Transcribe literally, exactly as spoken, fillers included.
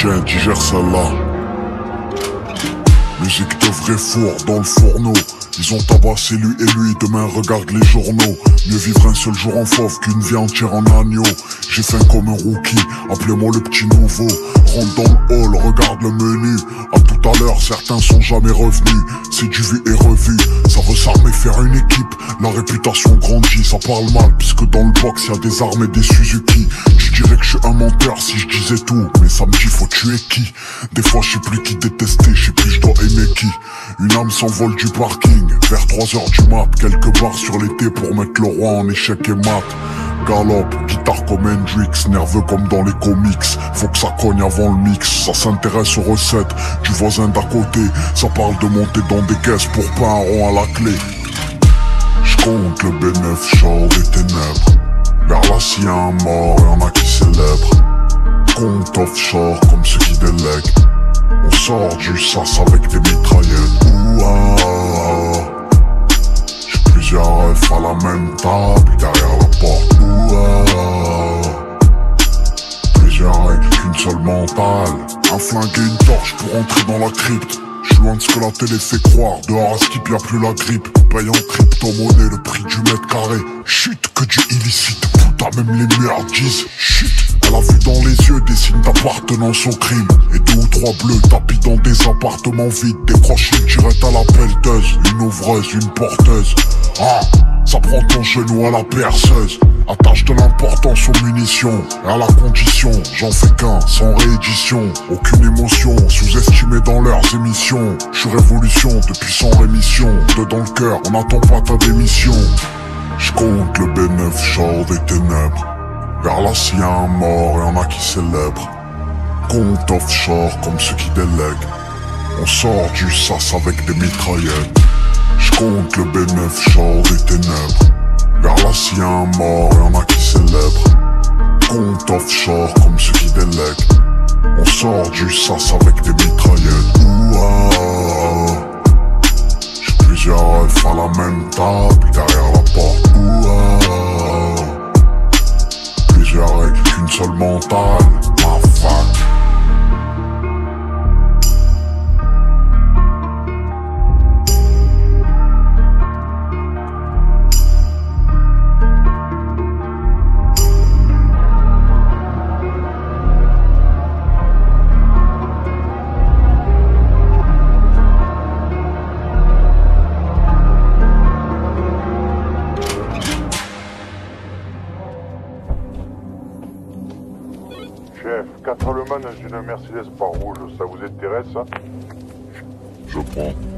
Tiens, digère celle-là. Musique de vrai four dans le fourneau. Ils ont tabassé lui et lui, demain regarde les journaux. Mieux vivre un seul jour en fauve qu'une vie entière en agneau. J'ai faim comme un rookie, appelez-moi le petit nouveau. Rentre dans le hall, regarde le menu. À tout à l'heure, certains sont jamais revenus. C'est du vu et revu, ça veut s'armer faire une équipe. La réputation grandit, ça parle mal, puisque dans le box y'a des armes et des Suzuki. Je dirais que je suis un menteur si je disais tout, mais ça me dit faut tuer qui. Des fois je sais plus qui détester, je sais plus je dois aimer qui. Une âme s'envole du parking, vers trois heures du mat. Quelques barres sur l'été pour mettre le roi en échec et mat. Galop, guitare comme Hendrix, nerveux comme dans les comics. Faut que ça cogne avant le mix, ça s'intéresse aux recettes du voisin d'à côté. Ça parle de monter dans des caisses pour pas un rond à la clé. J'compte le B neuf, sort des ténèbres. Vers là s'il y a un mort, y'en a qui célèbrent. Compte offshore comme ceux qui délèguent. On sort du sas avec des mitraillettes. Ouah, j'ai plusieurs refs à la même table derrière la porte. Ouah, plusieurs règles qu'une seule mentale. Un flingue et une torche pour entrer dans la crypte. J'suis loin de ce que la télé fait croire. Dehors à skip y'a plus la grippe. Paye en crypto-monnaie le prix du mètre carré. Chut, que du illicite. Putain, même les murs disent chut. Elle a vu dans les yeux des signes d'appartenance au crime. Et deux ou trois bleus tapis dans des appartements vides. Décroche une tirette à la pelleteuse. Une ouvreuse, une porteuse. Ah, ça prend ton genou à la perceuse. Attache de l'importance aux munitions. Et à la condition, j'en fais qu'un, sans réédition. Aucune émotion, sous-estimée dans leurs émissions. J'suis révolution, depuis sans rémission. Deux dans le cœur, on n'attend pas ta démission. J'compte le B neuf, sort des ténèbres. Vers là s'il y a un mort, y'en a qui célèbrent. Compte offshore comme ceux qui délèguent. On sort du sas avec des mitraillettes. J'compte le B neuf, sort des ténèbres. Vers là s'il y a un mort, y'en a qui célèbrent. Compte offshore comme ceux qui délèguent. On sort du sas avec des mitraillettes. Ouah, j'ai plusieurs refs à la même table derrière la porte. Ouah, plusieurs règles qu'une seule mentale. Ma fac. Chef, quatre allemands dans une Mercedes pas rouge, ça vous intéresse ça? Je prends.